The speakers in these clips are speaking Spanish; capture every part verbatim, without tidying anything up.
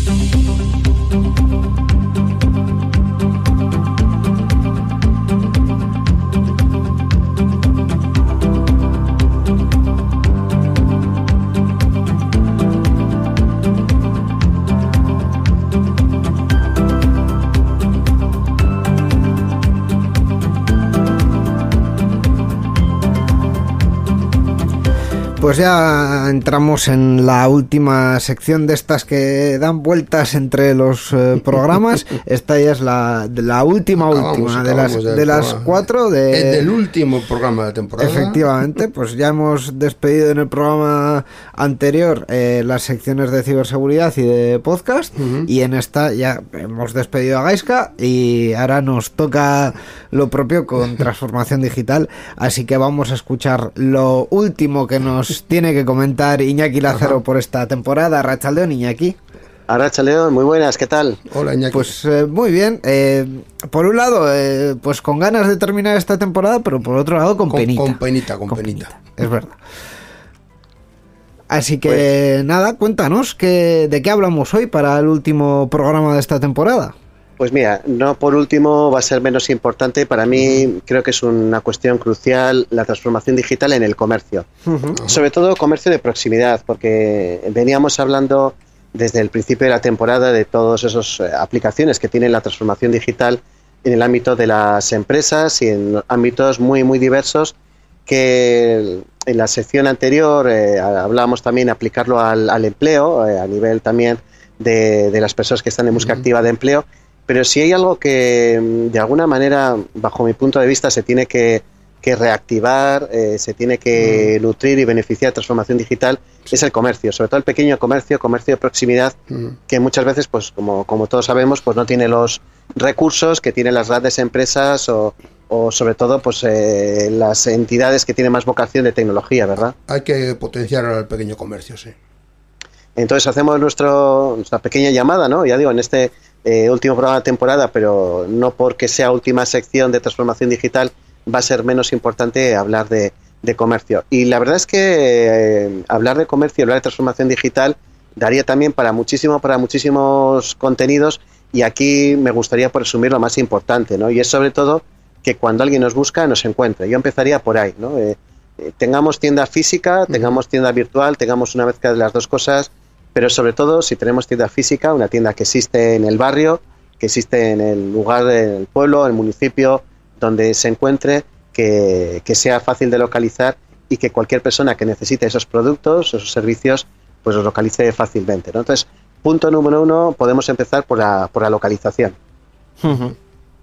Pues ya entramos en la última sección de estas que dan vueltas entre los eh, programas. Esta ya es la, la última, acabamos, última de las, de las cuatro. De, es del último programa de la temporada. Efectivamente, pues ya hemos despedido en el programa anterior eh, las secciones de ciberseguridad y de podcast. Uh-huh. Y en esta ya hemos despedido a Gaizka y ahora nos toca lo propio con transformación digital. Así que vamos a escuchar lo último que nos tiene que comentar Iñaki Lázaro. Ajá. Por esta temporada. Arratsaldeon, Iñaki. Arratsaldeon, muy buenas, ¿qué tal? Hola, Iñaki. Pues eh, muy bien. Eh, por un lado, eh, pues con ganas de terminar esta temporada, pero por otro lado con, con penita. Con penita, con, con penita. penita. Es verdad. Así que pues, nada, cuéntanos que, de qué hablamos hoy para el último programa de esta temporada. Pues mira, no por último va a ser menos importante, para mí creo que es una cuestión crucial la transformación digital en el comercio, uh-huh. sobre todo comercio de proximidad, porque veníamos hablando desde el principio de la temporada de todas esas aplicaciones que tienen la transformación digital en el ámbito de las empresas y en ámbitos muy muy diversos, que en la sección anterior eh, hablábamos también de aplicarlo al, al empleo, eh, a nivel también de, de las personas que están en busca uh-huh. activa de empleo. Pero si hay algo que de alguna manera, bajo mi punto de vista, se tiene que, que reactivar, eh, se tiene que mm. nutrir y beneficiar de transformación digital, sí. es el comercio, sobre todo el pequeño comercio, comercio de proximidad, mm. que muchas veces, pues como, como todos sabemos, pues no tiene los recursos que tienen las grandes empresas o, o sobre todo pues eh, las entidades que tienen más vocación de tecnología, ¿verdad? Hay que potenciar al pequeño comercio, sí. Entonces hacemos nuestro, nuestra pequeña llamada, ¿no? Ya digo, en este eh, último programa de temporada, pero no porque sea última sección de transformación digital, va a ser menos importante hablar de, de comercio. Y la verdad es que eh, hablar de comercio, hablar de transformación digital, daría también para muchísimo, para muchísimos contenidos, y aquí me gustaría presumir lo más importante, ¿no? Y es sobre todo que cuando alguien nos busca, nos encuentre. Yo empezaría por ahí, ¿no? Eh, eh, tengamos tienda física, tengamos tienda virtual, tengamos una mezcla de las dos cosas, pero sobre todo si tenemos tienda física, una tienda que existe en el barrio, que existe en el lugar, en el pueblo, en el municipio, donde se encuentre, que, que sea fácil de localizar y que cualquier persona que necesite esos productos, esos servicios, pues los localice fácilmente, ¿no? Entonces, punto número uno, podemos empezar por la, por la localización. Uh-huh.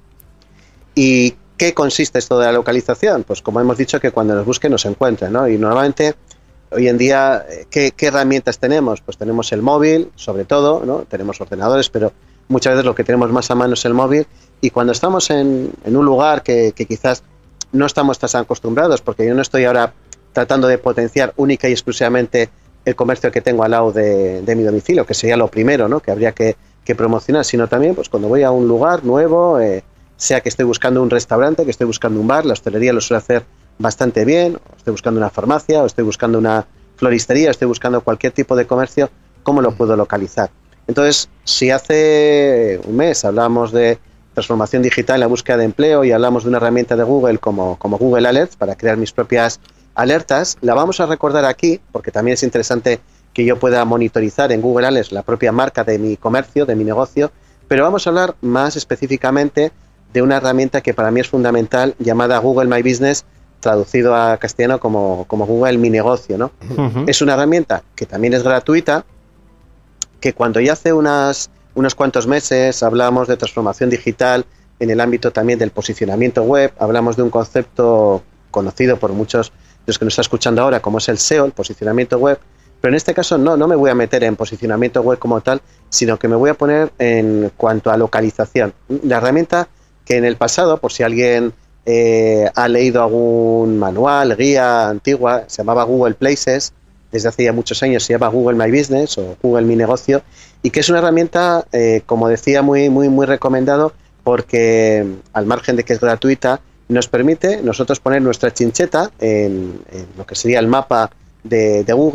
¿Y qué consiste esto de la localización? Pues como hemos dicho, que cuando nos busquen nos encuentren, ¿no? Y normalmente hoy en día, ¿qué, ¿qué herramientas tenemos? Pues tenemos el móvil, sobre todo, ¿no? Tenemos ordenadores, pero muchas veces lo que tenemos más a mano es el móvil. Y cuando estamos en, en un lugar que, que quizás no estamos tan acostumbrados, porque yo no estoy ahora tratando de potenciar única y exclusivamente el comercio que tengo al lado de, de mi domicilio, que sería lo primero, ¿no? Que habría que, que promocionar, sino también pues cuando voy a un lugar nuevo, eh, sea que estoy buscando un restaurante, que estoy buscando un bar, la hostelería lo suele hacer bastante bien, o estoy buscando una farmacia, o estoy buscando una floristería, o estoy buscando cualquier tipo de comercio, ¿cómo lo puedo localizar? Entonces, si hace un mes hablábamos de transformación digital en la búsqueda de empleo y hablamos de una herramienta de Google como, como Google Alerts para crear mis propias alertas, la vamos a recordar aquí, porque también es interesante que yo pueda monitorizar en Google Alerts la propia marca de mi comercio, de mi negocio, pero vamos a hablar más específicamente de una herramienta que para mí es fundamental, llamada Google My Business, traducido a castellano como, como Google Mi Negocio, ¿no? Uh-huh. Es una herramienta que también es gratuita, que cuando ya hace unas, unos cuantos meses hablamos de transformación digital en el ámbito también del posicionamiento web, hablamos de un concepto conocido por muchos de los que nos están escuchando ahora, como es el S E O, el posicionamiento web, pero en este caso no, no me voy a meter en posicionamiento web como tal, sino que me voy a poner en cuanto a localización. La herramienta que en el pasado, por si alguien eh, ha leído algún manual, guía antigua, se llamaba Google Places, desde hace ya muchos años se llama Google My Business o Google Mi Negocio, y que es una herramienta, eh, como decía, muy, muy, muy recomendado, porque al margen de que es gratuita, nos permite nosotros poner nuestra chincheta en, en lo que sería el mapa de, de Google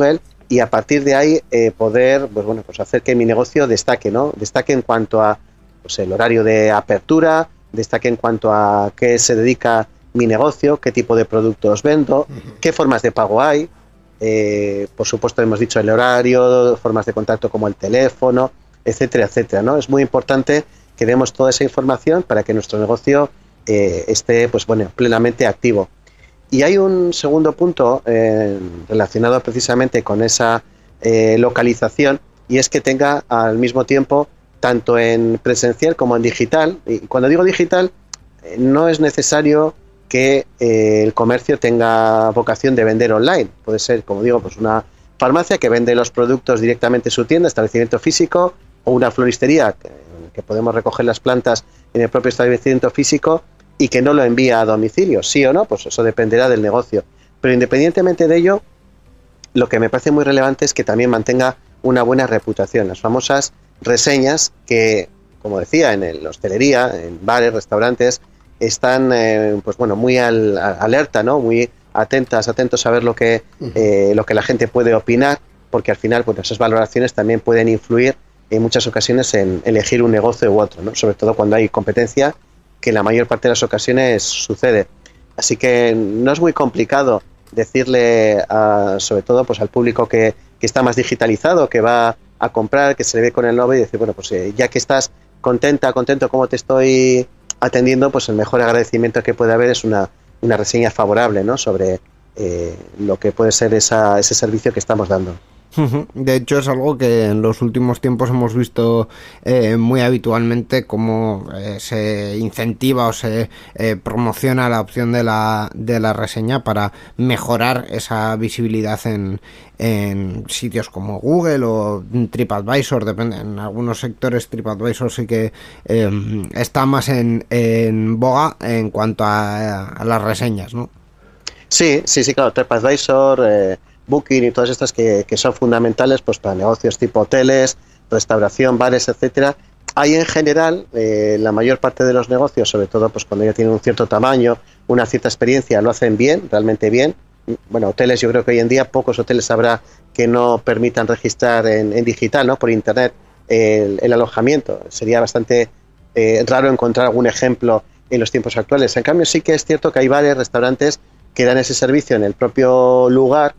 y a partir de ahí eh, poder pues bueno pues hacer que mi negocio destaque, ¿no? Destaque en cuanto a pues el horario de apertura, destaque en cuanto a qué se dedica mi negocio, qué tipo de productos vendo, uh-huh. qué formas de pago hay, eh, por supuesto hemos dicho el horario, formas de contacto como el teléfono, etcétera, etcétera, ¿no? Es muy importante que demos toda esa información para que nuestro negocio eh, esté pues bueno plenamente activo. Y hay un segundo punto eh, relacionado precisamente con esa eh, localización, y es que tenga al mismo tiempo tanto en presencial como en digital. Y cuando digo digital, eh, no es necesario que eh, el comercio tenga vocación de vender online. Puede ser, como digo, pues una farmacia que vende los productos directamente en su tienda, establecimiento físico, o una floristería que, que podemos recoger las plantas en el propio establecimiento físico y que no lo envía a domicilio, sí o no, pues eso dependerá del negocio. Pero independientemente de ello, lo que me parece muy relevante es que también mantenga una buena reputación. Las famosas reseñas que, como decía, en la hostelería, en bares, restaurantes, están eh, pues bueno, muy al, a, alerta, ¿no? Muy atentas, atentos a ver lo que, eh, lo que la gente puede opinar, porque al final pues, esas valoraciones también pueden influir en muchas ocasiones en elegir un negocio u otro, ¿no? Sobre todo cuando hay competencia, que en la mayor parte de las ocasiones sucede. Así que no es muy complicado decirle, a, sobre todo pues al público que, que está más digitalizado, que va a comprar, que se le ve con el nombre y decir, bueno, pues eh, ya que estás contenta, contento como te estoy atendiendo, pues el mejor agradecimiento que puede haber es una, una reseña favorable, ¿no? Sobre eh, lo que puede ser esa, ese servicio que estamos dando. De hecho es algo que en los últimos tiempos hemos visto eh, muy habitualmente, cómo eh, se incentiva o se eh, promociona la opción de la, de la reseña para mejorar esa visibilidad en, en sitios como Google o TripAdvisor. Depende, en algunos sectores TripAdvisor sí que eh, está más en, en boga en cuanto a, a las reseñas, ¿no? Sí, sí, sí, claro, TripAdvisor, eh, Booking y todas estas que, que son fundamentales pues para negocios tipo hoteles, restauración, bares, etcétera. Hay en general, eh, la mayor parte de los negocios, sobre todo pues cuando ya tienen un cierto tamaño, una cierta experiencia, lo hacen bien, realmente bien. Bueno, hoteles, yo creo que hoy en día pocos hoteles habrá que no permitan registrar en, en digital, ¿no? Por internet el, el alojamiento. Sería bastante eh, raro encontrar algún ejemplo en los tiempos actuales. En cambio, sí que es cierto que hay bares, restaurantes que dan ese servicio en el propio lugar,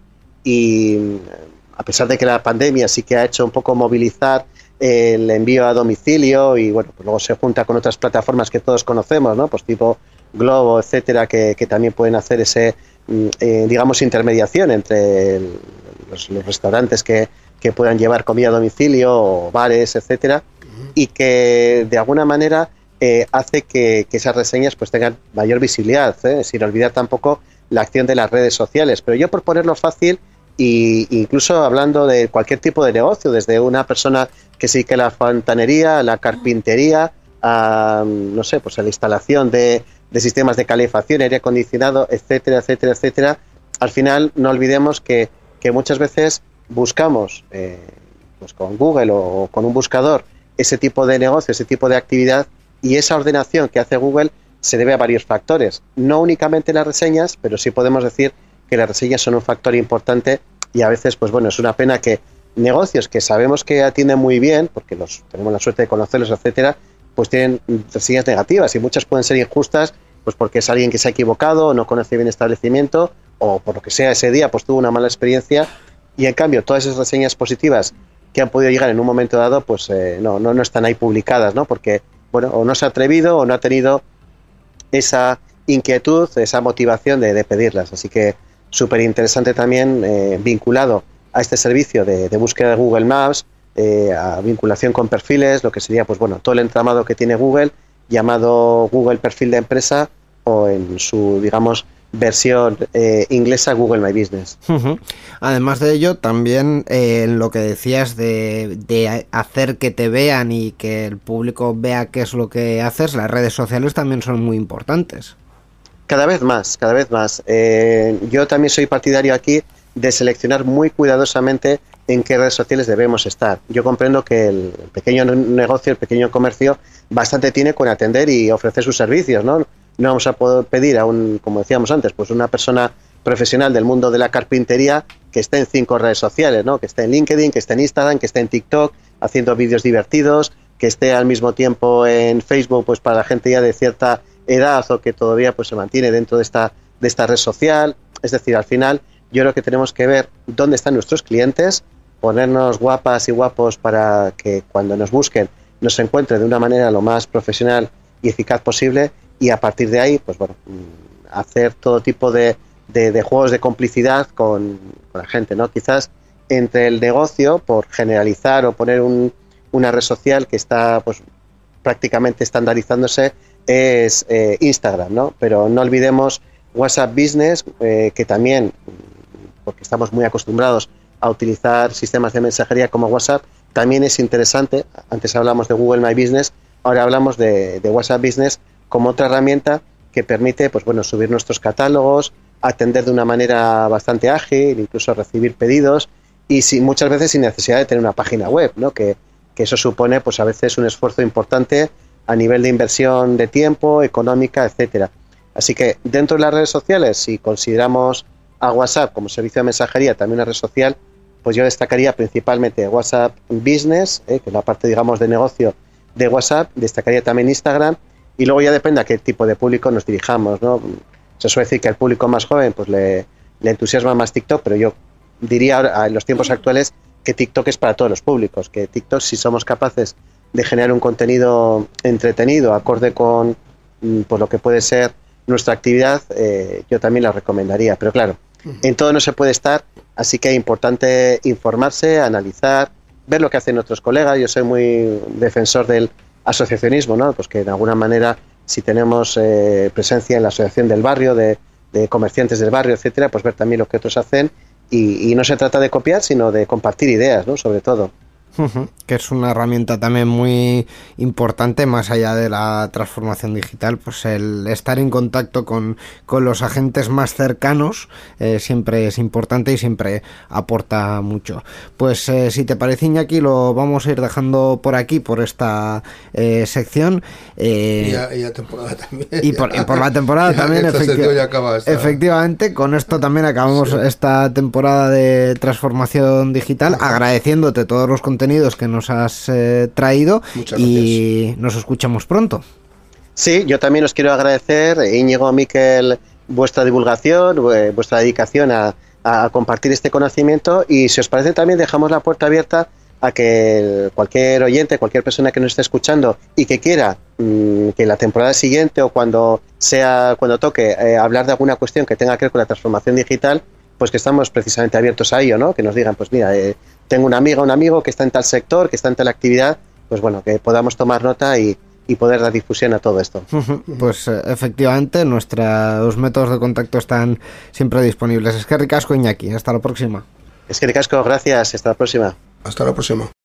y a pesar de que la pandemia sí que ha hecho un poco movilizar el envío a domicilio, y bueno, pues luego se junta con otras plataformas que todos conocemos, ¿no? Pues tipo Globo, etcétera, que, que también pueden hacer ese, eh, digamos, intermediación entre el, los, los restaurantes que, que puedan llevar comida a domicilio, o bares, etcétera, y que de alguna manera eh, hace que, que esas reseñas pues tengan mayor visibilidad, ¿eh? Sin olvidar tampoco la acción de las redes sociales. Pero yo, por ponerlo fácil, y incluso hablando de cualquier tipo de negocio, desde una persona que se dedique a la fontanería, a la carpintería, a, no sé, pues a la instalación de, de sistemas de calefacción, aire acondicionado, etcétera, etcétera, etcétera, al final no olvidemos que, que muchas veces buscamos eh, pues con Google o, o con un buscador ese tipo de negocio, ese tipo de actividad, y esa ordenación que hace Google se debe a varios factores, no únicamente las reseñas, pero sí podemos decir que las reseñas son un factor importante, y a veces, pues bueno, es una pena que negocios que sabemos que atienden muy bien, porque los tenemos la suerte de conocerlos, etcétera, pues tienen reseñas negativas, y muchas pueden ser injustas, pues porque es alguien que se ha equivocado, no conoce bien el establecimiento, o por lo que sea ese día, pues tuvo una mala experiencia, y en cambio todas esas reseñas positivas que han podido llegar en un momento dado, pues eh, no, no, no están ahí publicadas, ¿no? Porque, bueno, o no se ha atrevido o no ha tenido esa inquietud, esa motivación de, de pedirlas. Así que súper interesante también, eh, vinculado a este servicio de, de búsqueda de Google Maps, eh, a vinculación con perfiles, lo que sería pues bueno todo el entramado que tiene Google, llamado Google Perfil de Empresa, o en su, digamos, versión eh, inglesa, Google My Business. Uh-huh. Además de ello, también eh, lo que decías de, de hacer que te vean y que el público vea qué es lo que haces, las redes sociales también son muy importantes. Cada vez más, cada vez más. Eh, yo también soy partidario aquí de seleccionar muy cuidadosamente en qué redes sociales debemos estar. Yo comprendo que el pequeño negocio, el pequeño comercio, bastante tiene con atender y ofrecer sus servicios, ¿no? No vamos a poder pedir a un, como decíamos antes, pues una persona profesional del mundo de la carpintería que esté en cinco redes sociales, ¿no? Que esté en LinkedIn, que esté en Instagram, que esté en TikTok, haciendo vídeos divertidos, que esté al mismo tiempo en Facebook, pues para la gente ya de cierta edad o que todavía pues se mantiene dentro de esta, de esta red social. Es decir, al final yo creo que tenemos que ver dónde están nuestros clientes, ponernos guapas y guapos para que cuando nos busquen nos encuentren de una manera lo más profesional y eficaz posible, y a partir de ahí, pues bueno, hacer todo tipo de, de, de juegos de complicidad con, con la gente, ¿no? Quizás entre el negocio, por generalizar o poner un, una red social que está pues prácticamente estandarizándose, es eh, Instagram, ¿no? Pero no olvidemos WhatsApp Business, eh, que también, porque estamos muy acostumbrados a utilizar sistemas de mensajería como WhatsApp, también es interesante. Antes hablamos de Google My Business, ahora hablamos de, de WhatsApp Business como otra herramienta que permite, pues bueno, subir nuestros catálogos, atender de una manera bastante ágil, incluso recibir pedidos, y sin, muchas veces sin necesidad de tener una página web, ¿no? Que, que eso supone, pues a veces un esfuerzo importante a nivel de inversión de tiempo, económica, etcétera. Así que dentro de las redes sociales, si consideramos a WhatsApp como servicio de mensajería también una red social, pues yo destacaría principalmente WhatsApp Business, eh, que es la parte, digamos, de negocio de WhatsApp, destacaría también Instagram, y luego ya depende a qué tipo de público nos dirijamos, ¿no? Se suele decir que al público más joven pues le, le entusiasma más TikTok, pero yo diría ahora, en los tiempos actuales, que TikTok es para todos los públicos, que TikTok, si somos capaces de generar un contenido entretenido, acorde con pues, lo que puede ser nuestra actividad, eh, yo también la recomendaría. Pero claro, en todo no se puede estar, así que es importante informarse, analizar, ver lo que hacen otros colegas. Yo soy muy defensor del asociacionismo, ¿no? Pues que de alguna manera, si tenemos eh, presencia en la asociación del barrio, de, de comerciantes del barrio, etcétera, pues ver también lo que otros hacen, y, y no se trata de copiar, sino de compartir ideas, ¿no? Sobre todo. Uh-huh, que es una herramienta también muy importante, más allá de la transformación digital, pues el estar en contacto con, con los agentes más cercanos eh, siempre es importante y siempre aporta mucho. Pues eh, si te parece, Iñaki, lo vamos a ir dejando por aquí, por esta eh, sección. Eh, y, ya, y la temporada también. Y por, y por la temporada ya, también, efecti- ya acaba esta... efectivamente, con esto también acabamos sí. esta temporada de transformación digital, Ajá. agradeciéndote todos los contenidos que nos has eh, traído. Muchas y gracias. Nos escuchamos pronto. Sí, yo también os quiero agradecer, Íñigo, Miquel, vuestra divulgación, vuestra dedicación a, a compartir este conocimiento, y si os parece también dejamos la puerta abierta a que cualquier oyente, cualquier persona que nos esté escuchando y que quiera mmm, que la temporada siguiente o cuando sea cuando toque eh, hablar de alguna cuestión que tenga que ver con la transformación digital, pues que estamos precisamente abiertos a ello, ¿no? Que nos digan, pues mira, eh, tengo una amiga, un amigo que está en tal sector, que está en tal actividad, pues bueno, que podamos tomar nota y, y poder dar difusión a todo esto. Pues eh, efectivamente, nuestros métodos de contacto están siempre disponibles. Es que ricasco, Iñaki, hasta la próxima. Es que ricasco, gracias, hasta la próxima. Hasta la próxima.